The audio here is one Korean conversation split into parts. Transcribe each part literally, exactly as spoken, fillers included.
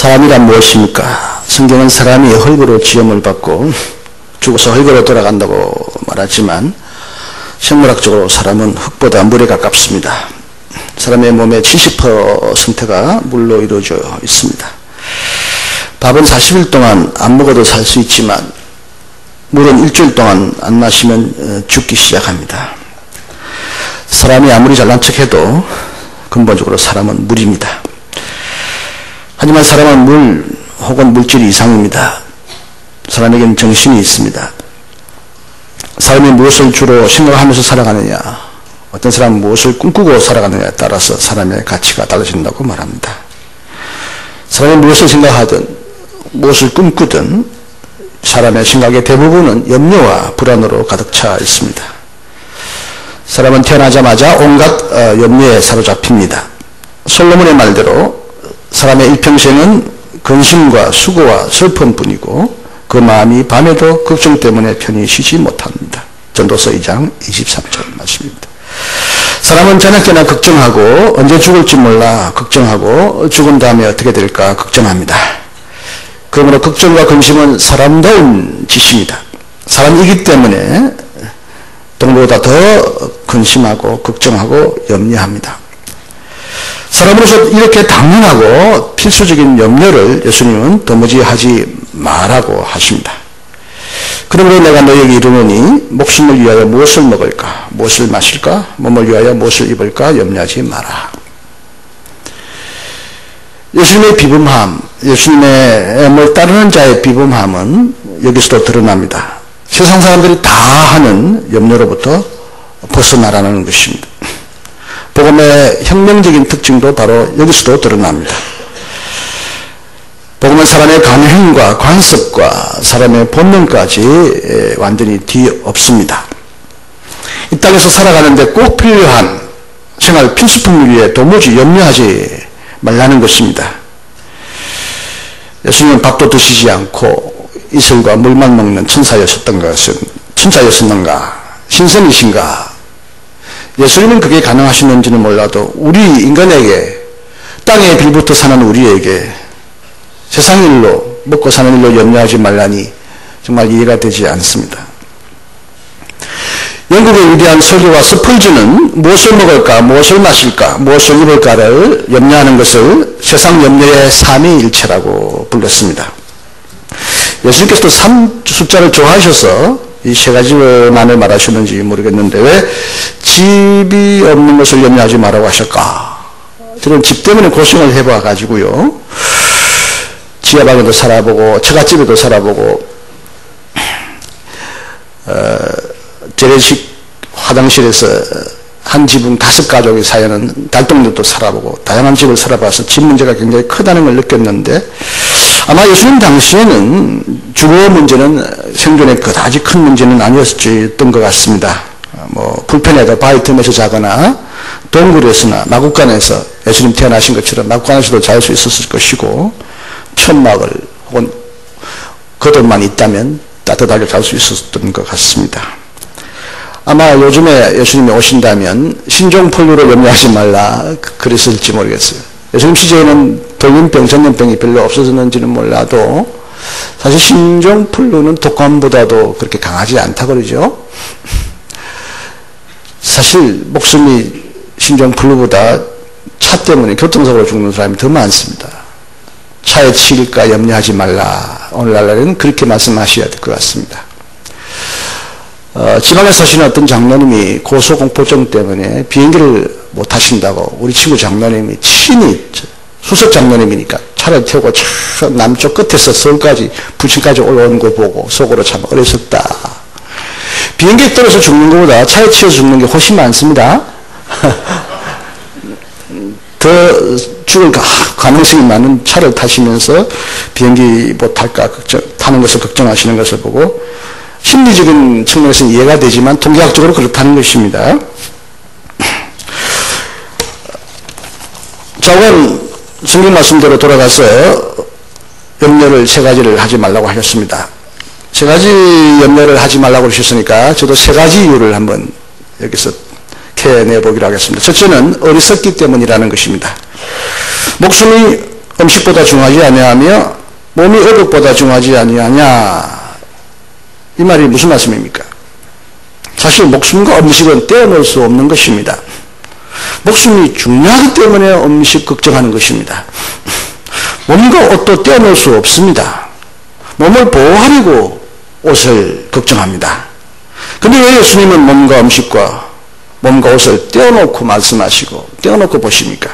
사람이란 무엇입니까? 성경은 사람이 흙으로 지음을 받고 죽어서 흙으로 돌아간다고 말하지만 생물학적으로 사람은 흙보다 물에 가깝습니다. 사람의 몸의 칠십 퍼센트가 물로 이루어져 있습니다. 밥은 사십 일 동안 안 먹어도 살 수 있지만 물은 일주일 동안 안 마시면 죽기 시작합니다. 사람이 아무리 잘난 척해도 근본적으로 사람은 물입니다. 하지만 사람은 물 혹은 물질 이상입니다. 사람에게는 정신이 있습니다. 사람이 무엇을 주로 생각하면서 살아가느냐, 어떤 사람은 무엇을 꿈꾸고 살아가느냐에 따라서 사람의 가치가 달라진다고 말합니다. 사람이 무엇을 생각하든 무엇을 꿈꾸든 사람의 생각의 대부분은 염려와 불안으로 가득 차 있습니다. 사람은 태어나자마자 온갖 염려에 사로잡힙니다. 솔로몬의 말대로 사람의 일평생은 근심과 수고와 슬픔뿐이고 그 마음이 밤에도 걱정 때문에 편히 쉬지 못합니다. 전도서 이 장 이십삼 절 말씀입니다. 사람은 저녁에나 걱정하고 언제 죽을지 몰라 걱정하고 죽은 다음에 어떻게 될까 걱정합니다. 그러므로 걱정과 근심은 사람다운 짓입니다. 사람이기 때문에 동물보다 더 근심하고 걱정하고 염려합니다. 사람으로서 이렇게 당연하고 필수적인 염려를 예수님은 도무지 하지 말라고 하십니다. 그러므로 내가 너에게 이르노니 목숨을 위하여 무엇을 먹을까, 무엇을 마실까, 몸을 위하여 무엇을 입을까 염려하지 마라. 예수님의 비범함, 예수님의 뭘 따르는 자의 비범함은 여기서도 드러납니다. 세상 사람들이 다 하는 염려로부터 벗어나라는 것입니다. 복음의 혁명적인 특징도 바로 여기서도 드러납니다. 복음은 사람의 감행과 관습과 사람의 본능까지 완전히 뒤엎습니다. 이 땅에서 살아가는데 꼭 필요한 생활 필수품을 위해 도무지 염려하지 말라는 것입니다. 예수님은 밥도 드시지 않고 이슬과 물만 먹는 천사였었던 것은 천사였었는가? 신선이신가? 예수님은 그게 가능하시는지는 몰라도 우리 인간에게 땅의 빌부터 사는 우리에게 세상 일로 먹고 사는 일로 염려하지 말라니 정말 이해가 되지 않습니다. 영국의 위대한 설교가 스펄즈는 무엇을 먹을까, 무엇을 마실까, 무엇을 입을까를 염려하는 것을 세상 염려의 삼위일체라고 불렀습니다. 예수님께서도 삼 숫자를 좋아하셔서 이 세 가지만을 말하셨는지 모르겠는데 왜 집이 없는 것을 염려하지 말라고 하실까? 저는 집 때문에 고생을 해봐 가지고요. 지하방에도 살아보고 처갓집에도 살아보고 어, 재래식 화장실에서 한 지붕 다섯 가족이 사는 달동네도 살아보고 다양한 집을 살아봐서 집 문제가 굉장히 크다는 걸 느꼈는데 아마 예수님 당시에는 주거 문제는 생존에 그다지 큰 문제는 아니었던 것 같습니다. 뭐 불편해도 바위 틈에서 자거나 동굴에서나 마구간에서 예수님 태어나신 것처럼 마구간에서도 잘 수 있었을 것이고 천막을 혹은 겉옷만 있다면 따뜻하게 잘 수 있었던 것 같습니다. 아마 요즘에 예수님이 오신다면 신종폴류로 염려하지 말라 그랬을지 모르겠어요. 예수님 시대에는 돌림병, 전염병이 별로 없어졌는지는 몰라도 사실 신종폴류는 독감보다도 그렇게 강하지 않다 그러죠. 사실 목숨이 신종플루보다 차 때문에 교통사고로 죽는 사람이 더 많습니다. 차에 치일까 염려하지 말라. 오늘날에는 그렇게 말씀하셔야 될 것 같습니다. 어, 지방에 사시는 어떤 장로님이 고소공포증 때문에 비행기를 못 타신다고 우리 친구 장로님이 친히 수석 장로님이니까 차를 태우고 저 남쪽 끝에서 서울까지 부천까지 올라오는 거 보고 속으로 참 어렸었다. 비행기에 떨어져 죽는 것보다 차에 치여서 죽는 게 훨씬 많습니다. 더 죽을 가능성이 많은 차를 타시면서 비행기 못 탈까 걱정, 타는 것을 걱정하시는 것을 보고 심리적인 측면에서는 이해가 되지만 통계학적으로 그렇다는 것입니다. 자, 그럼 성경 말씀대로 돌아가서 염려를 세 가지를 하지 말라고 하셨습니다. 세 가지 염려를 하지 말라고 하셨으니까 저도 세 가지 이유를 한번 여기서 캐내보기로 하겠습니다. 첫째는 어리석기 때문이라는 것입니다. 목숨이 음식보다 중요하지 아니하며 몸이 의복보다 중요하지 아니하냐. 이 말이 무슨 말씀입니까? 사실 목숨과 음식은 떼어놓을 수 없는 것입니다. 목숨이 중요하기 때문에 음식 걱정하는 것입니다. 몸과 옷도 떼어놓을 수 없습니다. 몸을 보호하려고 옷을 걱정합니다. 그런데 왜 예수님은 몸과 음식과 몸과 옷을 떼어놓고 말씀하시고 떼어놓고 보십니까?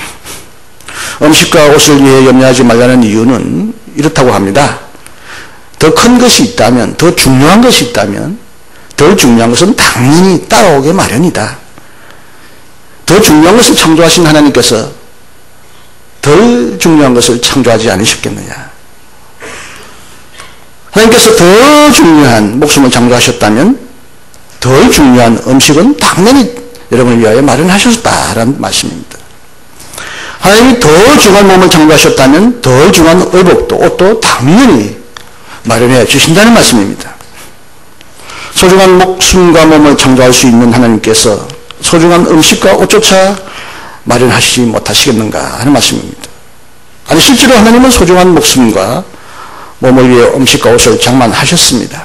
음식과 옷을 위해 염려하지 말라는 이유는 이렇다고 합니다. 더 큰 것이 있다면, 더 중요한 것이 있다면 더 중요한 것은 당연히 따라오게 마련이다. 더 중요한 것을 창조하신 하나님께서 덜 중요한 것을 창조하지 않으셨겠느냐. 하나님께서 더 중요한 목숨을 창조하셨다면 덜 중요한 음식은 당연히 여러분을 위하여 마련하셨다라는 말씀입니다. 하나님이 더 중요한 몸을 창조하셨다면 더 중요한 의복도 옷도 당연히 마련해 주신다는 말씀입니다. 소중한 목숨과 몸을 창조할 수 있는 하나님께서 소중한 음식과 옷조차 마련하시지 못하시겠는가 하는 말씀입니다. 아니 실제로 하나님은 소중한 목숨과 몸을 위해 음식과 옷을 장만하셨습니다.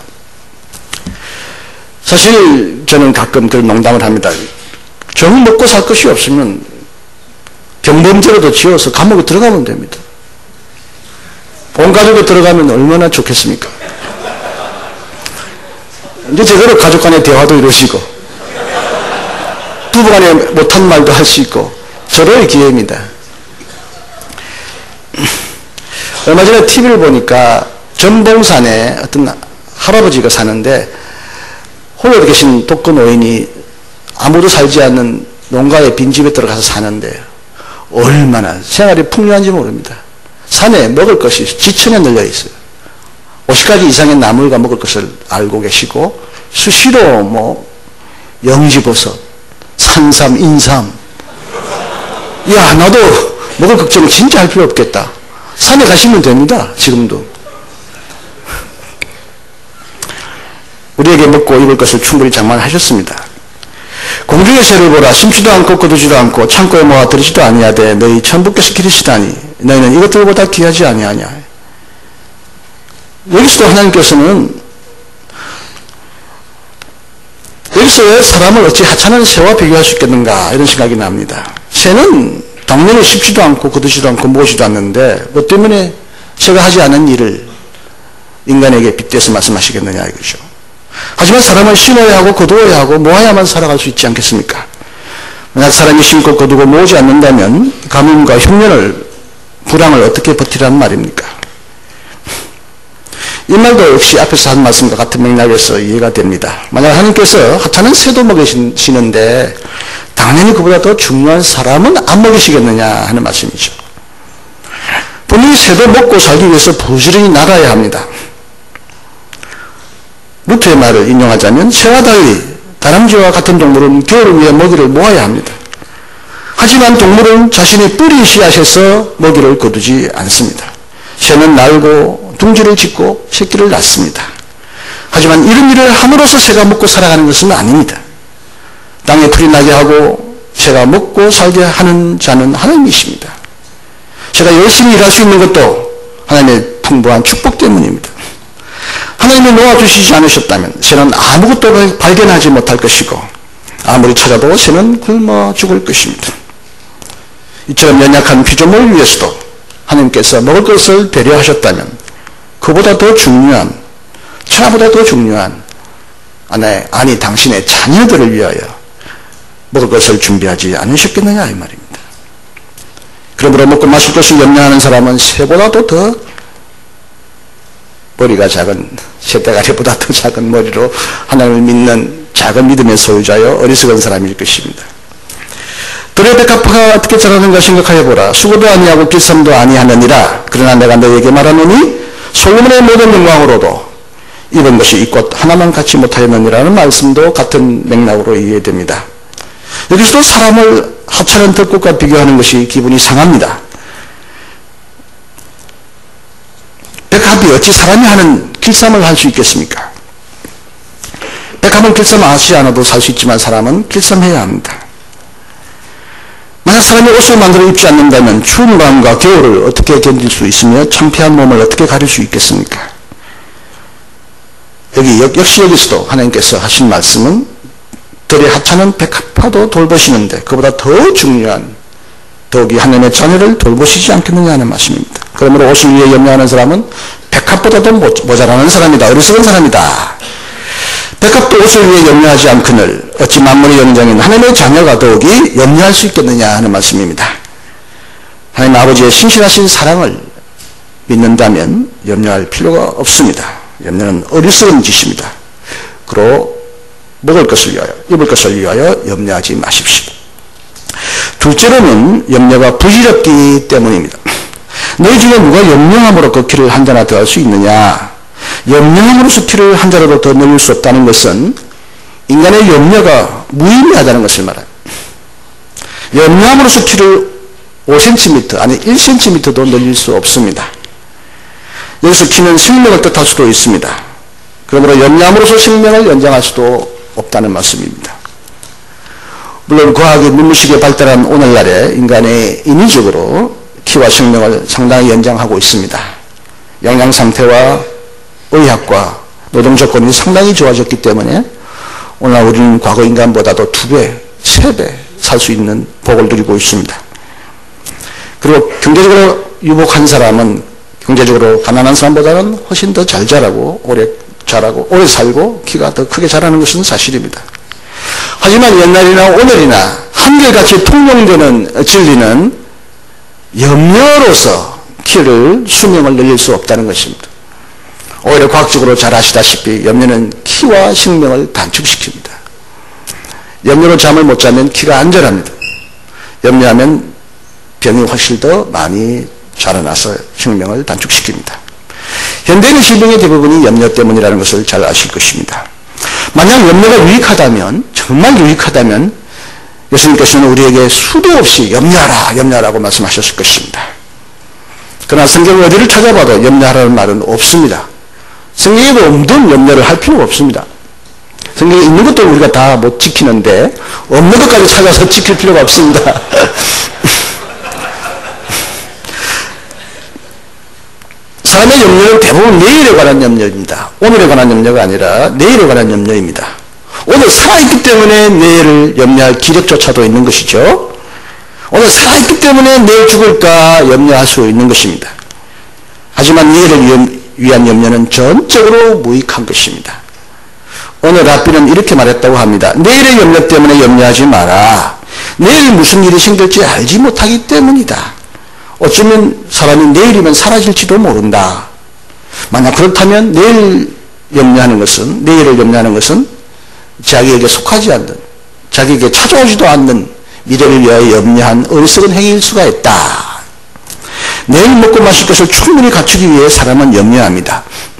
사실 저는 가끔 그런 농담을 합니다. 정 먹고 살 것이 없으면 경범죄라도 지어서 감옥에 들어가면 됩니다. 온 가족이 들어가면 얼마나 좋겠습니까? 이제 제대로 가족 간의 대화도 이루시고 부부 간에 못한 말도 할 수 있고 서로의 기회입니다. 얼마 전에 티비를 보니까 전봉산에 어떤 할아버지가 사는데 홀로 계신 독거 노인이 아무도 살지 않는 농가의 빈집에 들어가서 사는데 얼마나 생활이 풍요한지 모릅니다. 산에 먹을 것이 지천에 널려 있어요. 오십 가지 이상의 나물과 먹을 것을 알고 계시고 수시로 뭐 영지버섯, 산삼, 인삼. 야, 나도 먹을 걱정을 진짜 할 필요 없겠다. 산에 가시면 됩니다. 지금도. 우리에게 먹고 입을 것을 충분히 장만하셨습니다. 공중의 새를 보라. 심지도 않고 거두지도 않고 창고에 모아 들이지도 아니하되 너희 천부께서 기르시다니 너희는 이것들보다 귀하지 아니하냐. 여기서도 하나님께서는 여기서 왜 사람을 어찌 하찮은 새와 비교할 수 있겠는가 이런 생각이 납니다. 새는 당연히 씹지도 않고 거두지도 않고 모으지도 않는데 뭐 때문에 새가 하지 않은 일을 인간에게 빗대서 말씀하시겠느냐 이거죠. 하지만 사람은 심어야 하고 거두어야 하고 모아야만 살아갈 수 있지 않겠습니까? 만약 사람이 심고 거두고 모으지 않는다면 가뭄과 흉년을 불황을 어떻게 버티라는 말입니까? 이 말도 역시 앞에서 한 말씀과 같은 맥락에서 이해가 됩니다. 만약 하나님께서 하찮은 새도 먹이시는데 당연히 그보다 더 중요한 사람은 안 먹이시겠느냐 하는 말씀이죠. 분명히 새도 먹고 살기 위해서 부지런히 날아야 합니다. 루트의 말을 인용하자면 새와 달리 다람쥐와 같은 동물은 겨울을 위해 먹이를 모아야 합니다. 하지만 동물은 자신의 뿌리 씨앗에서 먹이를 거두지 않습니다. 새는 날고 둥지를 짓고 새끼를 낳습니다. 하지만 이런 일을 함으로써 새가 먹고 살아가는 것은 아닙니다. 땅에 풀이 나게 하고 새가 먹고 살게 하는 자는 하나님이십니다. 새가 열심히 일할 수 있는 것도 하나님의 풍부한 축복 때문입니다. 하나님이 놓아주시지 않으셨다면 새는 아무것도 발견하지 못할 것이고 아무리 찾아도 새는 굶어 죽을 것입니다. 이처럼 연약한 피조물을 위해서도 하나님께서 먹을 것을 배려하셨다면 그보다 더 중요한, 천하보다 더 중요한 아니, 아니 당신의 자녀들을 위하여 먹을 것을 준비하지 않으셨겠느냐 이 말입니다. 그러므로 먹고 마실 것을 염려하는 사람은 새보다도 더 머리가 작은, 새대가리보다 더 작은 머리로 하나님을 믿는 작은 믿음의 소유자여 어리석은 사람일 것입니다. 들의 백합화가 어떻게 자라는가 생각하여보라. 수고도 아니하고 길쌈도 아니하느니라. 그러나 내가 너에게 말하노니 솔로몬의 모든 영광으로도 입은 것이 이 꽃 하나만 갖지 못하였느니라는 말씀도 같은 맥락으로 이해됩니다. 여기서도 사람을 하찮은 들꽃과 비교하는 것이 기분이 상합니다. 백합이 어찌 사람이 하는 길쌈을 할 수 있겠습니까? 백합은 길쌈 하지 않아도 살 수 있지만 사람은 길쌈해야 합니다. 만약 사람이 옷을 만들어 입지 않는다면 추운 밤과 겨울을 어떻게 견딜 수 있으며 창피한 몸을 어떻게 가릴 수 있겠습니까? 여기 역시 여기서도 하나님께서 하신 말씀은 들의 하찮은 백합화도 돌보시는데 그보다 더 중요한 더욱이 하나님의 자녀를 돌보시지 않겠느냐 하는 말씀입니다. 그러므로 옷을 위해 염려하는 사람은 백합보다도 모자라는 사람이다. 어리석은 사람이다. 백합도 옷을 위해 염려하지 않거늘 어찌 만물의 영장인 하나님의 자녀가 더욱이 염려할 수 있겠느냐 하는 말씀입니다. 하나님 아버지의 신실하신 사랑을 믿는다면 염려할 필요가 없습니다. 염려는 어리석은 짓입니다. 그로 먹을 것을 위하여 입을 것을 위하여 염려하지 마십시오. 둘째로는 염려가 부질없기 때문입니다. 너희 중에 누가 염려함으로 그 키를 한 자나 더 할 수 있느냐? 염려함으로써 키를 한 자라도 더 늘릴 수 없다는 것은 인간의 염려가 무의미하다는 것을 말합니다. 염려함으로써 키를 오 센티미터 아니 일 센티미터도 늘릴 수 없습니다. 여기서 키는 생명을 뜻할 수도 있습니다. 그러므로 염려함으로써 생명을 연장할 수도 없다는 말씀입니다. 물론 과학이 눈부시게 발달한 오늘날에 인간의 인위적으로 키와 생명을 상당히 연장하고 있습니다. 영양 상태와 의학과 노동 조건이 상당히 좋아졌기 때문에 오늘 우리는 과거 인간보다도 두 배, 세 배 살 수 있는 복을 누리고 있습니다. 그리고 경제적으로 유복한 사람은 경제적으로 가난한 사람보다는 훨씬 더 잘 자라고 오래 자라고 오래 살고 키가 더 크게 자라는 것은 사실입니다. 하지만 옛날이나 오늘이나 한결같이 통용되는 진리는 염려로서 키를 수명을 늘릴 수 없다는 것입니다. 오히려 과학적으로 잘 아시다시피 염려는 키와 생명을 단축시킵니다. 염려로 잠을 못 자면 키가 안 자랍니다. 염려하면 병이 훨씬 더 많이 자라나서 생명을 단축시킵니다. 현대인의 질병의 대부분이 염려 때문이라는 것을 잘 아실 것입니다. 만약 염려가 유익하다면, 정말 유익하다면 예수님께서는 우리에게 수도 없이 염려하라, 염려하라고 말씀하셨을 것입니다. 그러나 성경 어디를 찾아봐도 염려하라는 말은 없습니다. 성경에도 없는 염려를 할 필요가 없습니다. 성경에 있는 것도 우리가 다 못 지키는데 없는 것까지 찾아서 지킬 필요가 없습니다. 사람의 염려는 대부분 내일에 관한 염려입니다. 오늘에 관한 염려가 아니라 내일에 관한 염려입니다. 오늘 살아있기 때문에 내일을 염려할 기력조차도 있는 것이죠. 오늘 살아있기 때문에 내일 죽을까 염려할 수 있는 것입니다. 하지만 내일을 위한 염려는 전적으로 무익한 것입니다. 오늘 랍비는 이렇게 말했다고 합니다. 내일의 염려 때문에 염려하지 마라. 내일 무슨 일이 생길지 알지 못하기 때문이다. 어쩌면 사람이 내일이면 사라질지도 모른다. 만약 그렇다면 내일 염려하는 것은, 내일을 염려하는 것은 자기에게 속하지 않는, 자기에게 찾아오지도 않는 미래를 위하여 염려한 어리석은 행위일 수가 있다. 내일 먹고 마실 것을 충분히 갖추기 위해 사람은 염려합니다.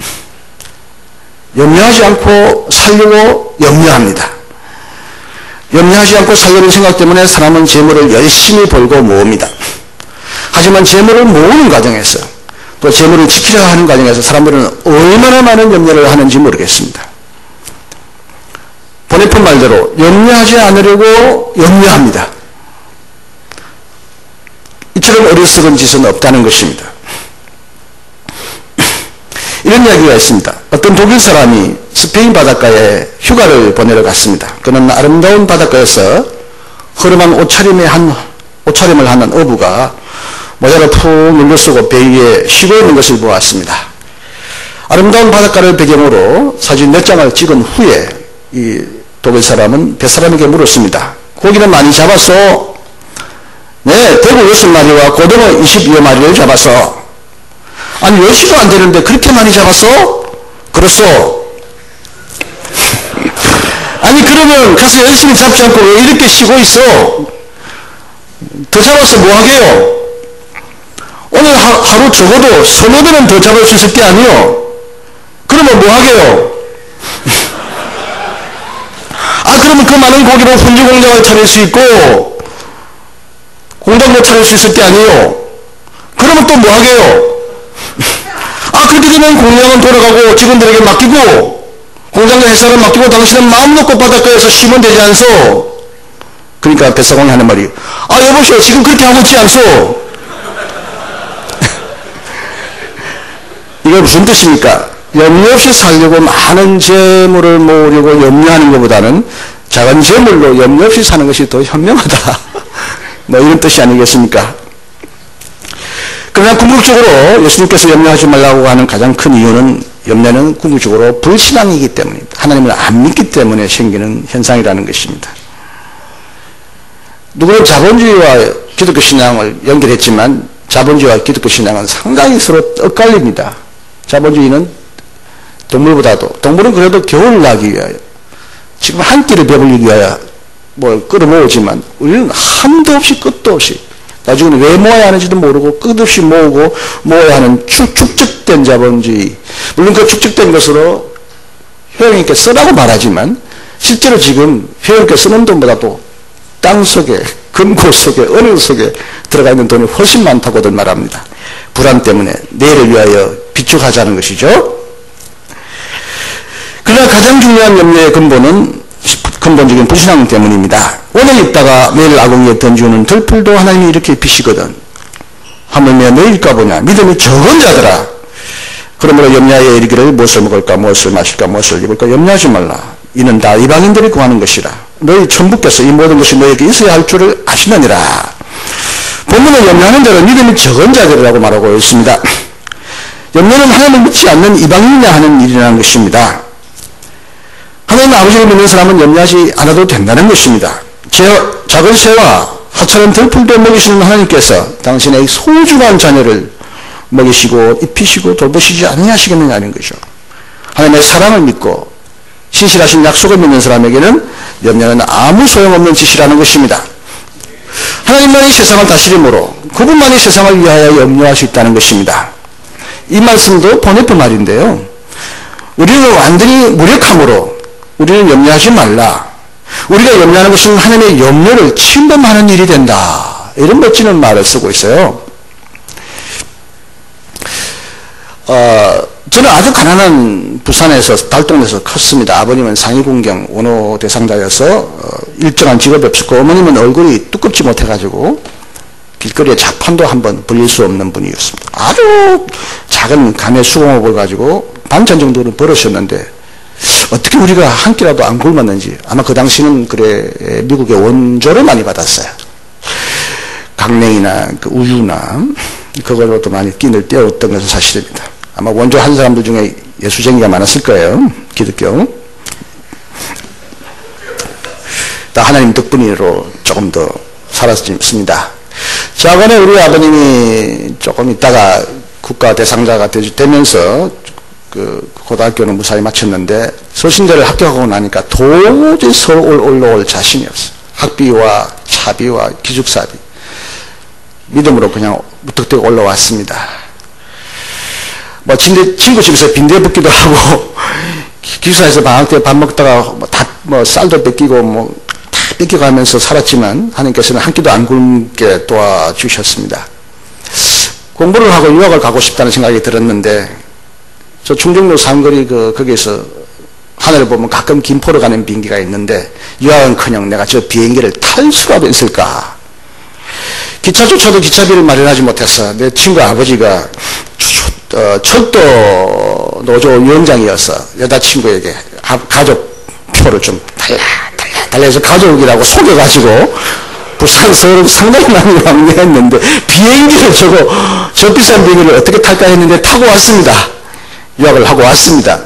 염려하지 않고 살려고 염려합니다. 염려하지 않고 살려는 생각 때문에 사람은 재물을 열심히 벌고 모읍니다. 하지만 재물을 모으는 과정에서 또 재물을 지키려 하는 과정에서 사람들은 얼마나 많은 염려를 하는지 모르겠습니다. 보네폰 말대로 염려하지 않으려고 염려합니다. 이처럼 어리석은 짓은 없다는 것입니다. 이런 이야기가 있습니다. 어떤 독일 사람이 스페인 바닷가에 휴가를 보내러 갔습니다. 그는 아름다운 바닷가에서 허름한 옷차림의 한, 옷차림을 하는 어부가 모자를 푹 눌러쓰고 배 위에 쉬고 있는 것을 보았습니다. 아름다운 바닷가를 배경으로 사진 몇 장을 찍은 후에 이 독일 사람은 뱃사람에게 물었습니다. 고기는 많이 잡았어? 네, 대구 여섯 마리와 고등어 이십여 마리를 잡았어. 아니 열 시도 안 되는데 그렇게 많이 잡았어? 그렇소. 아니 그러면 가서 열심히 잡지 않고 왜 이렇게 쉬고 있어? 더 잡아서 뭐 하게요? 오늘 하, 하루 적어도 서너 배는 더 잡을 수 있을 게 아니요? 그러면 뭐 하게요? 아 그러면 그 많은 고기로 훈제 공장을 차릴 수 있고 공장도 차릴 수 있을 게 아니요? 그러면 또 뭐 하게요? 아 그렇게 되면 공장은 돌아가고 직원들에게 맡기고 공장과 회사를 맡기고 당신은 마음 놓고 바닷가에서 쉬면 되지 않소? 그러니까 뱃사공이 하는 말이, 아, 여보시오, 지금 그렇게 하고 있지 않소? 이게 무슨 뜻입니까? 염려 없이 살려고 많은 재물을 모으려고 염려하는 것보다는 작은 재물로 염려 없이 사는 것이 더 현명하다. 뭐 이런 뜻이 아니겠습니까? 그러나 궁극적으로 예수님께서 염려하지 말라고 하는 가장 큰 이유는, 염려는 궁극적으로 불신앙이기 때문입니다. 하나님을 안 믿기 때문에 생기는 현상이라는 것입니다. 누구는 자본주의와 기독교 신앙을 연결했지만 자본주의와 기독교 신앙은 상당히 서로 엇갈립니다. 자본주의는 동물보다도, 동물은 그래도 겨울을 나기 위하여, 지금 한 끼를 배불리기 위하여 뭘 끌어모으지만 우리는 한도 없이 끝도 없이, 나중에는 왜 모아야 하는지도 모르고 끝없이 모으고 모아야 하는 축, 축적된 자본주의. 물론 그 축적된 것으로 회원님께 쓰라고 말하지만 실제로 지금 회원님께 쓰는 돈보다도 땅 속에, 금고 속에, 은행 속에 들어가 있는 돈이 훨씬 많다고들 말합니다. 불안 때문에 내일을 위하여 비축하자는 것이죠. 그러나 가장 중요한 염려의 근본은 근본적인 불신앙 때문입니다. 오늘 있다가 내일 아궁이에 던지는 들풀도 하나님이 이렇게 비시거든. 하물며 내일까 보냐, 믿음이 적은 자들아. 그러므로 염려하여 이르기를 무엇을 먹을까, 무엇을 마실까, 무엇을 입을까 염려하지 말라. 이는 다 이방인들이 구하는 것이라. 너희 천부께서 이 모든 것이 너에게 있어야 할 줄을 아시느니라. 본문은 염려하는 자는 믿음이 적은 자들이라고 말하고 있습니다. 염려는 하나님을 믿지 않는 이방인이나 하는 일이라는 것입니다. 하나님 아버지를 믿는 사람은 염려하지 않아도 된다는 것입니다. 제, 작은 새와 하찮은 들풀도 먹이시는 하나님께서 당신의 소중한 자녀를 먹이시고 입히시고 돌보시지 아니하시겠느냐는 거죠. 하나님의 사랑을 믿고 신실하신 약속을 믿는 사람에게는 염려는 아무 소용없는 짓이라는 것입니다. 하나님만이 세상을 다스림으로 그분만이 세상을 위하여 염려할 수 있다는 것입니다. 이 말씀도 번외편 말인데요. 우리는 완전히 무력함으로 우리는 염려하지 말라. 우리가 염려하는 것은 하나님의 염려를 침범하는 일이 된다. 이런 멋지는 말을 쓰고 있어요. 어, 저는 아주 가난한 부산에서 달동네에서 컸습니다. 아버님은 상위군경 원호 대상자여서 어, 일정한 직업이 없었고 어머님은 얼굴이 두껍지 못해가지고 길거리에 자판도 한번 벌릴 수 없는 분이었습니다. 아주 작은 가내 수공업을 가지고 반찬 정도는 벌으셨는데 어떻게 우리가 한 끼라도 안 굶었는지. 아마 그 당시는 그래 미국의 원조를 많이 받았어요. 강냉이나 그 우유나 그걸로도 많이 끼니를 때웠던 것은 사실입니다. 아마 원조 한 사람들 중에 예수쟁이가 많았을 거예요. 기독교. 다 하나님 덕분으로 조금 더 살았습니다. 작년에 우리 아버님이 조금 있다가 국가 대상자가 되면서 그 고등학교는 무사히 마쳤는데 서신대를 합격하고 나니까 도저히 서울 올라올 자신이 없어요. 학비와 차비와 기숙사비. 믿음으로 그냥 무턱대고 올라왔습니다. 뭐 친구, 친구 집에서 빈대 붓기도 하고 기숙사에서 방학 때 밥 먹다가 다 뭐 쌀도 뺏기고 뭐 다 뺏겨가면서 살았지만 하나님께서는 한 끼도 안 굶게 도와주셨습니다. 공부를 하고 유학을 가고 싶다는 생각이 들었는데 저 충정로 삼거리 그 거기에서 하늘을 보면 가끔 김포로 가는 비행기가 있는데 유학은커녕 내가 저 비행기를 탈 수라도 있을까. 기차조차도 기차비를 마련하지 못해서 내 친구 아버지가 어, 철도 노조 위원장이어서 여자친구에게 가족표를 좀 달라 달라 달라 해서 가족이라고 속여가지고 부산 서울 상당히 많이 왕래했는데 비행기를 저거 저 비싼 비행기를 어떻게 탈까 했는데 타고 왔습니다. 유학을 하고 왔습니다.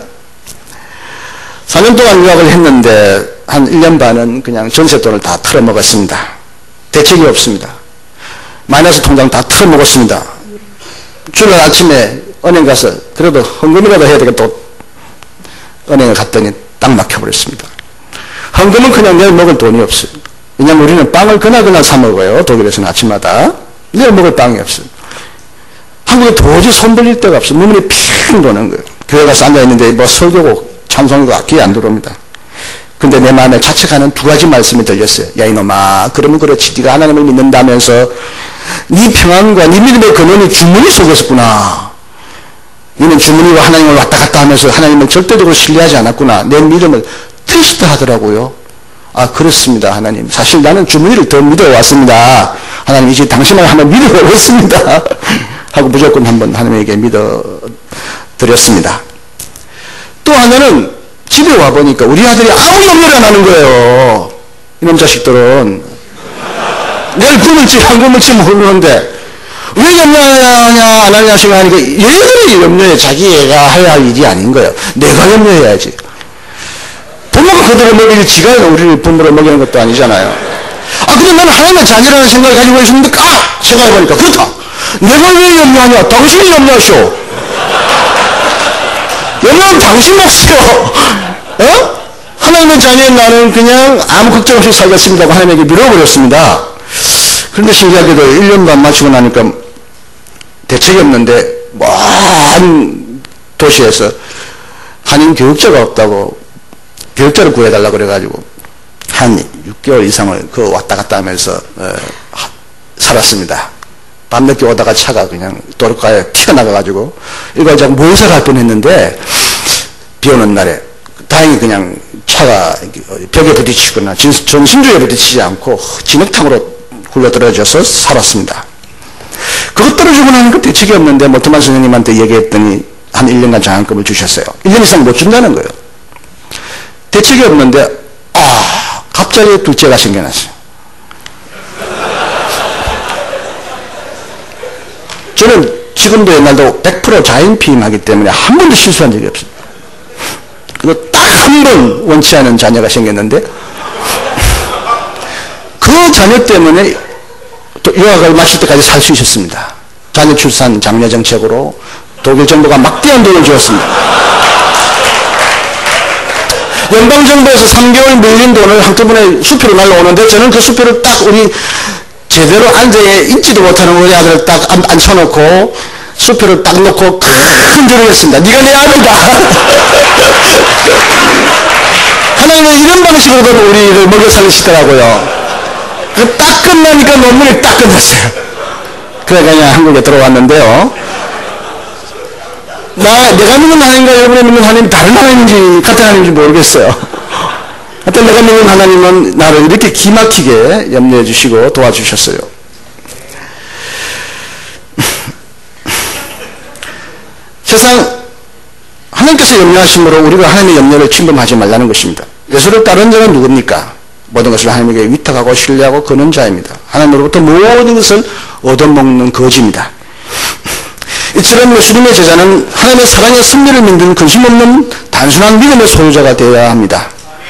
사 년 동안 유학을 했는데 한 일 년 반은 그냥 전세돈을 다 털어먹었습니다. 대책이 없습니다. 마이너스 통장 다 털어먹었습니다. 주말 아침에 은행 가서 그래도 헌금이라도 해야 되겠다. 은행을 갔더니 딱 막혀버렸습니다. 헌금은 그냥 내일 먹을 돈이 없어요. 왜냐하면 우리는 빵을 그날그날 사 먹어요. 독일에서는 아침마다. 내일 먹을 빵이 없어요. 한국에 도저히 손 벌릴 데가 없어요. 눈물이 핑 도는 거예요. 교회 가서 앉아있는데 뭐 설교고 찬송이고 귀에 안 들어옵니다. 근데 내 마음에 자책하는 두 가지 말씀이 들렸어요. 야 이놈아, 그러면 그렇지. 네가 하나님을 믿는다면서 네 평안과 네 믿음의 근원이 주머니 속에 있었구나. 너는 주머니와 하나님을 왔다 갔다 하면서 하나님을 절대적으로 신뢰하지 않았구나. 내 믿음을 테스트 하더라고요. 아, 그렇습니다, 하나님. 사실 나는 주머니를 더 믿어왔습니다. 하나님, 이제 당신만 한번 믿어보겠습니다. 하고 무조건 한번 하나님에게 믿어드렸습니다. 또 하나는 집에 와보니까 우리 아들이 아무 염려를 안 하는 거예요. 이놈 자식들은. 내일 굶을지 안 굶을지 모르는데, 왜 염려하냐, 안 하냐 생각하니까 얘들이 염려해. 자기가 해야 할 일이 아닌 거예요. 내가 염려해야지. 부모가 그들을 먹이지 지가 우리를 부모를 먹이는 것도 아니잖아요. 아, 근데 나는 하나님의 자녀라는 생각을 가지고 있었는데, 아! 생각해보니까 그렇다. 내가 왜 염려하냐? 당신이 염려하시오. 염려하면 당신 몫이요. 어? 하나님의 자녀인 나는 그냥 아무 걱정 없이 살겠습니다 하고 하나님에게 밀어버렸습니다. 그런데 신기하게도 일 년 반 마치고 나니까 대책이 없는데 먼 도시에서 한인 교육자가 없다고 교육자를 구해달라고 그래가지고 한 육 개월 이상을 그 왔다 갔다 하면서 어, 하, 살았습니다. 밤늦게 오다가 차가 그냥 도로가에 튀어나가가지고 일괄적 모의사를 할 뻔했는데 비 오는 날에 다행히 그냥 차가 벽에 부딪히거나 전신주에 부딪히지 않고 진흙탕으로 굴러떨어져서 살았습니다. 그것 떨어지고 나니까 대책이 없는데 모트만 선생님한테 얘기했더니 한 일 년간 장학금을 주셨어요. 일 년 이상 못 준다는 거예요. 대책이 없는데 아 갑자기 둘째가 생겨났어요. 저는 지금도 옛날도 백 퍼센트 자연피임하기 때문에 한 번도 실수한 적이 없어요. 그리고 딱 한 번 원치 않은 자녀가 생겼는데 그 자녀 때문에 또 유학을 마칠 때까지 살 수 있었습니다. 자녀 출산 장려 정책으로 독일 정부가 막대한 돈을 주었습니다. 연방정부에서 삼 개월 밀린 돈을 한꺼번에 수표로 날라오는데 저는 그 수표를 딱 우리 제대로 앉아 있지도 못하는 우리 아들을 딱 앉혀놓고 수표를 딱 놓고 큰 소리를 했습니다. 네가 내 아들이다. 하나님은 이런 방식으로도 우리를 먹여 살리시더라고요. 딱 끝나니까 논문이 딱 끝났어요. 그래 그냥 한국에 들어왔는데요. 나 내가 믿는 하나님과 여러분이 믿는 하나님이 다른 하나님인지 같은 하나님인지 모르겠어요. 하여튼 내가 믿는 하나님은 나를 이렇게 기막히게 염려해 주시고 도와주셨어요. 세상 하나님께서 염려하심으로 우리가 하나님의 염려를 침범하지 말라는 것입니다. 예수를 따르는 자는 누굽니까? 모든 것을 하나님에게 위탁하고 신뢰하고 거는 자입니다. 하나님으로부터 모든 것을 얻어먹는 거지입니다. 이처럼 예수님의 제자는 하나님의 사랑의 승리를 믿는 근심 없는 단순한 믿음의 소유자가 되어야 합니다.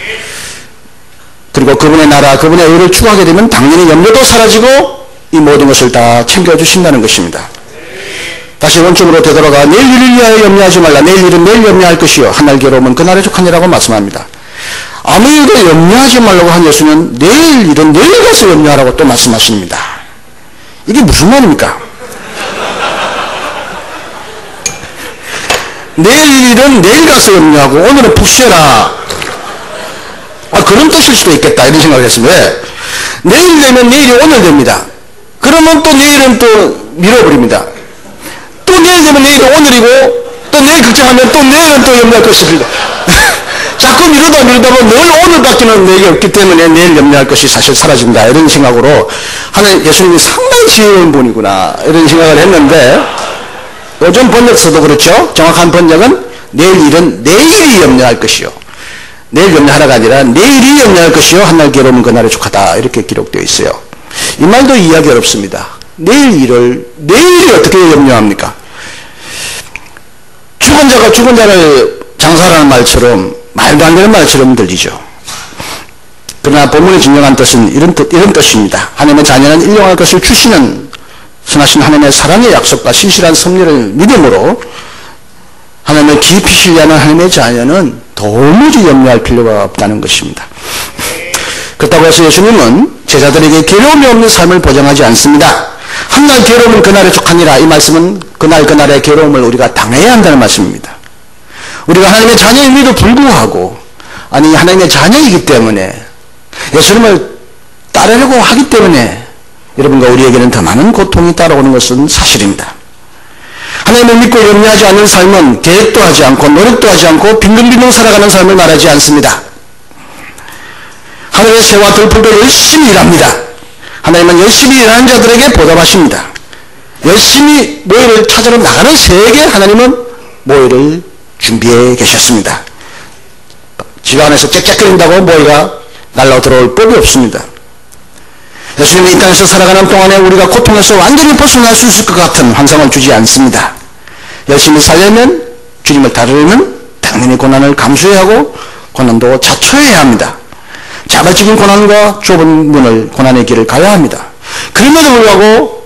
그리고 그분의 나라, 그분의 의를 추구하게 되면 당연히 염려도 사라지고 이 모든 것을 다 챙겨주신다는 것입니다. 다시 원점으로 되돌아가 내일 일을 위하여 염려하지 말라. 내일 일은 내일 염려할 것이요 한날 괴로움은 그날에 족하니라고 말씀합니다. 아무 일도 염려하지 말라고 한 예수는 내일 일은 내일 가서 염려하라고 또 말씀하십니다. 이게 무슨 말입니까? 내일 일은 내일 가서 염려하고 오늘은 푹 쉬어라. 아, 그런 뜻일 수도 있겠다 이런 생각을 했습니다. 왜? 내일 되면 내일이 오늘 됩니다. 그러면 또 내일은 또 미뤄버립니다. 또 내일 되면 내일이 오늘이고 또 내일 걱정하면 또 내일은 또 염려할 것입니다. 자꾸 미루다 미루다 보면 늘 오늘밖에는 내일이 없기 때문에 내일 염려할 것이 사실 사라진다 이런 생각으로 하나님 예수님이 상당히 지혜로운 분이구나 이런 생각을 했는데 요즘 번역서도 그렇죠. 정확한 번역은 내일 일은 내일이 염려할 것이요 내일 염려하라가 아니라 내일이 염려할 것이요 한날 괴로움은 그날에 족하다 이렇게 기록되어 있어요. 이 말도 이해하기 어렵습니다. 내일 일을 내일이 어떻게 염려합니까? 죽은 자가 죽은 자를 장사라는 말처럼 말도 안 되는 말처럼 들리죠. 그러나 본문의 진정한 뜻은 이런, 뜻, 이런 뜻입니다. 하나님의 자녀는 일용할 것을 주시는 선하신 하나님의 사랑의 약속과 신실한 섭리를 믿음으로 하나님을 깊이 신뢰하는 하나님의 자녀는 도무지 염려할 필요가 없다는 것입니다. 그렇다고 해서 예수님은 제자들에게 괴로움이 없는 삶을 보장하지 않습니다. 한날 괴로움은 그날에 족하니라. 이 말씀은 그날 그날의 괴로움을 우리가 당해야 한다는 말씀입니다. 우리가 하나님의 자녀임에도 불구하고 아니 하나님의 자녀이기 때문에 예수님을 따르려고 하기 때문에 여러분과 우리에게는 더 많은 고통이 따라오는 것은 사실입니다. 하나님을 믿고 염려하지 않는 삶은 계획도 하지 않고 노력도 하지 않고 빈둥빈둥 살아가는 삶을 말하지 않습니다. 하늘의 새와 들풀도 열심히 일합니다. 하나님은 열심히 일하는 자들에게 보답하십니다. 열심히 모이를 찾으러 나가는 새에게 하나님은 모이를 준비해 계셨습니다. 집 안에서 짹짹거린다고 모이가 날라 들어올 법이 없습니다. 예수님이 이 땅에서 살아가는 동안에 우리가 고통에서 완전히 벗어날 수 있을 것 같은 환상을 주지 않습니다. 열심히 살려면, 주님을 따르려면 당연히 고난을 감수해야 하고 고난도 자초해야 합니다. 자발적인 고난과 좁은 문을, 고난의 길을 가야 합니다. 그럼에도 불구하고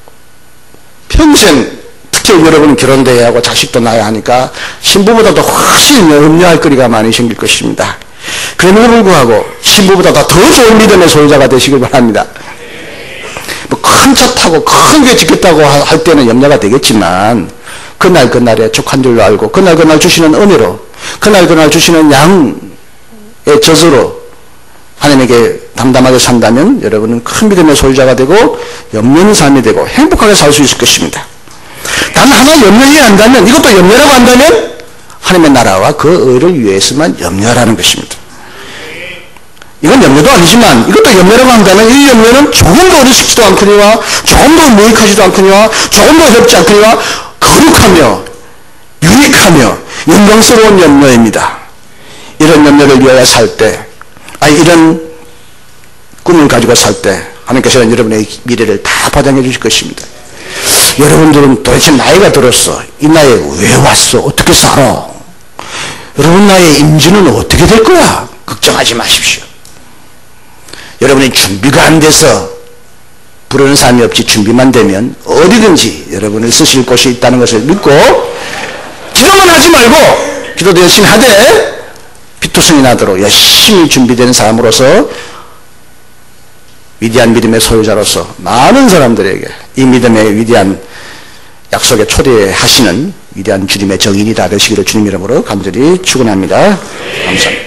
평생, 특히 여러분은 결혼도 해야 하고 자식도 낳아야 하니까 신부보다도 훨씬 염려할 거리가 많이 생길 것입니다. 그럼에도 불구하고 신부보다 더 좋은 믿음의 소유자가 되시길 바랍니다. 뭐 큰 차 타고 큰 게 짓겠다고 할 때는 염려가 되겠지만 그날 그날에 족한 줄로 알고 그날 그날 주시는 은혜로 그날 그날 주시는 양의 젖으로 하나님에게 담담하게 산다면 여러분은 큰 믿음의 소유자가 되고 염려는 삶이 되고 행복하게 살 수 있을 것입니다. 단 하나 염려해야 한다면, 이것도 염려라고 한다면 하나님의 나라와 그 의를 위해서만 염려하라는 것입니다. 이건 염려도 아니지만 이것도 염려라고 한다면 이 염려는 조금도 어리석지도 않거니와 조금도 무익하지도 않거니와 조금도 어렵지 않거니와 거룩하며 유익하며 영광스러운 염려입니다. 이런 염려를 위하여 살 때, 아니 이런 꿈을 가지고 살 때 하나님께서는 여러분의 미래를 다 보장해 주실 것입니다. 여러분들은 도대체 나이가 들었어. 이 나이에 왜 왔어? 어떻게 살아? 여러분 나이의 임진은 어떻게 될 거야? 걱정하지 마십시오. 여러분이 준비가 안 돼서 부르는 삶이 없지 준비만 되면 어디든지 여러분을 쓰실 곳이 있다는 것을 믿고 기도만 하지 말고 기도도 열심히 하되 피투성이 나도록 열심히 준비된 사람으로서 위대한 믿음의 소유자로서 많은 사람들에게 이 믿음의 위대한 약속에 초대하시는 위대한 주님의 정인이 다 되시기를 주님 이름으로 간절히 축원합니다. 감사합니다.